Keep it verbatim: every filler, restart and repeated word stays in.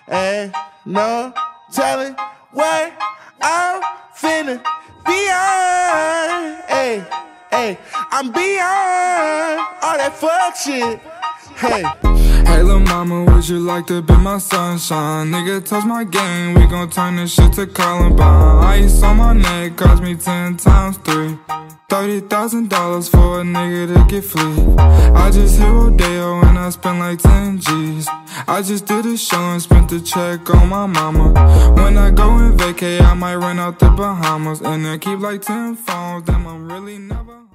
Ain't no telling what I'm finna beyond. Hey, hey, I'm beyond all that fuck shit. Hey. Hey lil' mama, would you like to be my sunshine? Nigga, touch my game, we gon' turn this shit to Columbine. Ice on my neck cost me ten times three. Thirty thousand dollars for a nigga to get free. I just hit Rodeo and I spent like ten G's. I just did a show and spent the check on my mama. When I go and vacay, I might rent out the Bahamas. And I keep like ten phones, damn I'm really never